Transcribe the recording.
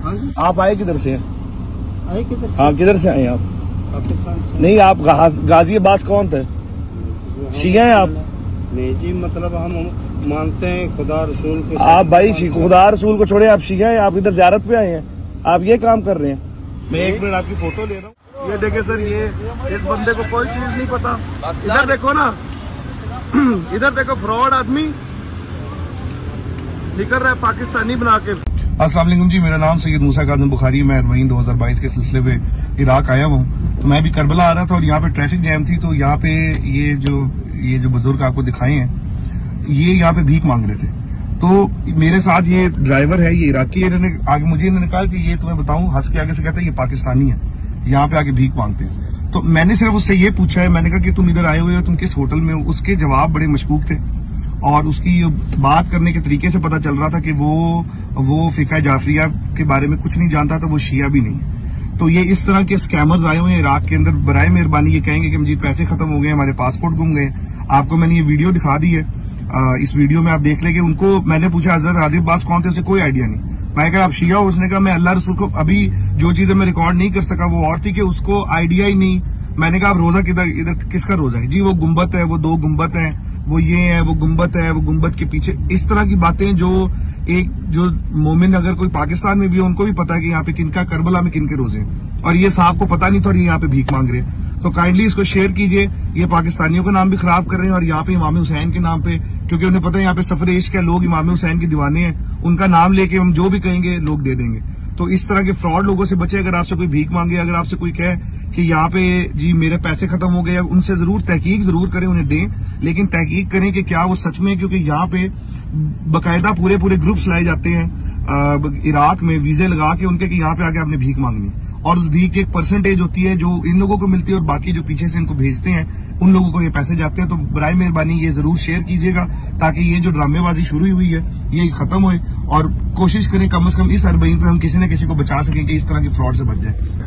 आप आए किधर से? आए किधर से? हाँ, किधर से आए आप? पाकिस्तान से। नहीं, आप गाजियाबाद कौन थे? शिया हैं आप? नहीं जी, मतलब हम मानते हैं खुदा रसूल को। आप भाई खुदा रसूल को छोड़े, आप शिया हैं, आप इधर ज़ियारत पे आए हैं, आप ये काम कर रहे हैं। मैं 1 मिनट आपकी फोटो ले रहा हूँ। ये देखे सर, ये इस बंदे को कोई चीज नहीं पता। इधर देखो ना, इधर देखो, फ्रॉड आदमी निकल रहा है पाकिस्तानी बना के। अस्सलाम वालेकुम जी, मेरा नाम सैयद मूसा काज़िम बुखारी। मैं अरबईन 2022 के सिलसिले में इराक आया हूँ। तो मैं भी करबला आ रहा था और यहाँ पे ट्रैफिक जैम थी। तो यहाँ पे ये जो बुजुर्ग आपको दिखाए हैं, ये यहाँ पे भीख मांग रहे थे। तो मेरे साथ ये ड्राइवर है, ये इराकी है। इन्होंने कहा कि ये तुम्हें बताऊं, हंस के आगे से कहते हैं ये पाकिस्तानी है, यहाँ पे आके भीख मांगते हैं। तो मैंने सिर्फ उससे ये पूछा है, मैंने कहा कि तुम इधर आए हुए हो, तुम किस होटल में हो? उसके जवाब बड़े मशकूक थे और उसकी बात करने के तरीके से पता चल रहा था कि वो फिका जाफरिया के बारे में कुछ नहीं जानता था, वो शिया भी नहीं है। तो ये इस तरह के स्कैमर्स आए हुए हैं इराक के अंदर। बराए मेहरबानी ये कहेंगे कि जी पैसे खत्म हो गए, हमारे पासपोर्ट गुम गए। आपको मैंने ये वीडियो दिखा दी है, इस वीडियो में आप देख लेंगे। उनको मैंने पूछा हजरत हाजिब बास कौन थे, उसे कोई आइडिया नहीं। मैं कहा आप शिया हो? उसने कहा मैं अल्लाह रसूल को, अभी जो चीजें मैं रिकॉर्ड नहीं कर सका वो और थी कि उसको आइडिया ही नहीं। मैंने कहा आप रोजा इधर किसका रोजा है? जी वो गुम्बद है, वो 2 गुम्बद है, वो ये है, वो गुम्बद है, वो गुम्बद के पीछे। इस तरह की बातें जो मोमिन अगर कोई पाकिस्तान में भी है, उनको भी पता है कि यहाँ पे किनका, करबला में किनके रोजे हैं। और ये साहब को पता नहीं था और ये यहाँ पे भीख मांग रहे हैं। तो काइंडली इसको शेयर कीजिए। ये पाकिस्तानियों का नाम भी खराब कर रहे हैं और यहाँ पे इमाम हुसैन के नाम पे, क्योंकि उन्हें पता है यहाँ पे सफर इश्क है, लोग इमाम हुसैन के दीवाने हैं, उनका नाम लेके हम जो भी कहेंगे लोग दे देंगे। तो इस तरह के फ्रॉड लोगों से बचे। अगर आपसे कोई भीख मांगे, अगर आपसे कोई कहे कि यहाँ पे जी मेरे पैसे खत्म हो गए, उनसे जरूर तहकीक जरूर करें, उन्हें दें, लेकिन तहकीक करें कि क्या वो सच में, क्योंकि यहाँ पे बकायदा पूरे ग्रुप्स लाए जाते हैं इराक में वीजे लगा के उनके, कि यहाँ पे आके आपने भीख मांगनी। और उस भीख की एक परसेंटेज होती है जो इन लोगों को मिलती है और बाकी जो पीछे से इनको भेजते हैं उन लोगों को ये पैसे जाते हैं। तो बराए मेहरबानी ये जरूर शेयर कीजिएगा ताकि ये जो ड्रामेबाजी शुरू हुई है ये खत्म हो, और कोशिश करें कम से कम इस अरबईन पे हम किसी न किसी को बचा सकें कि इस तरह के फ्रॉड से बच जाए।